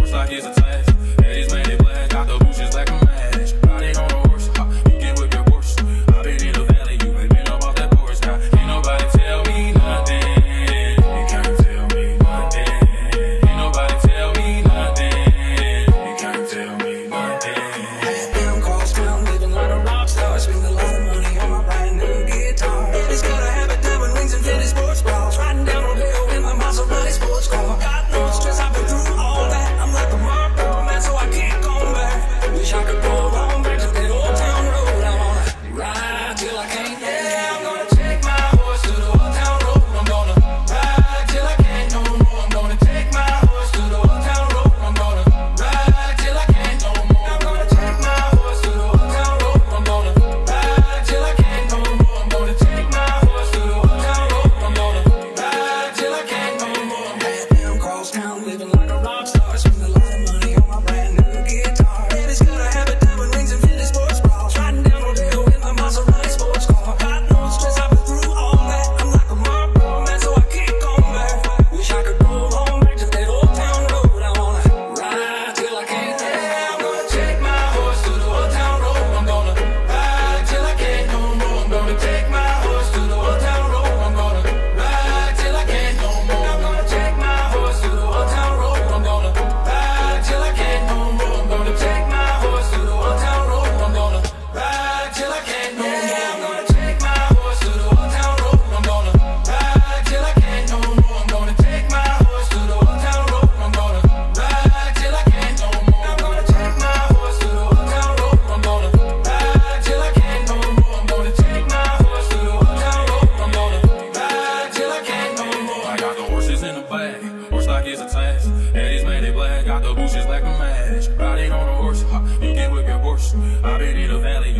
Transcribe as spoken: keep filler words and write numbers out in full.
horse like it's attached. Eddie's made it black, got the bushes like a match. Riding on a horse, ha, you can whip your horse. I've been in the valley, you ain't been up off that porch. Now, ain't nobody tell me nothing. You can't tell me nothing. Ain't nobody tell me nothing. You can't tell me nothing. Head down, cross town, living like a rock star. Spend a lot of money on my brand new guitar. It's gotta have a diamond rings and fitted sports bras. Riding down on hill in my Maserati sports car. Got no stress, I've been through all that. I'm like a marble man, so I can't come back. Wish I could go on back to that old town road. I wanna ride till I can't. Yeah, I'm gonna take my horse to the old town road. I'm gonna ride till I can't no more. I'm gonna take my horse to the old town road. I'm gonna ride till I can't no more. I'm gonna take my horse to the old town road. I'm gonna ride till I can't no more. I'm gonna take my horse to the old town road. I'm gonna ride till I can't no more. Head down, cross town, living like a rock star. Spend a lot of money on my brand new guitar. And it's gotta have a diamond rings and fitted sports bras. Riding down on the hill in my Maserati sports car. Got no stress, I've been through all that. I'm like a marble man, so I can't come back. Wish I could go home back to that old town road. I wanna ride till I can't. Yeah, I'm gonna take my horse to the old town road. I'm gonna ride till I can't no more. I'm gonna take my horse to the old town road. I'm gonna ride till I can't no more. I'm gonna take my horse to the old town road. I'm gonna ride till I can't no more. I'm gonna take my horse to the old town road. I'm gonna ride till I can't no more. Yeah, I'm gonna take my horse to the old town road. I'm gonna ride till I can't no more. I'm gonna take my horse to the old town road. I'm gonna ride till I can't no more. I'm gonna take my horse to the old town road. I'm gonna ride till I can't no more. I'm gonna take my horse to the old town road. I'm gonna ride till I can't no more. I got the horses in the back, horse like it's attached. Eddie's made it black, got the bushes like a match. Riding on a horse, ha, you can whip your horse. I've been in the valley,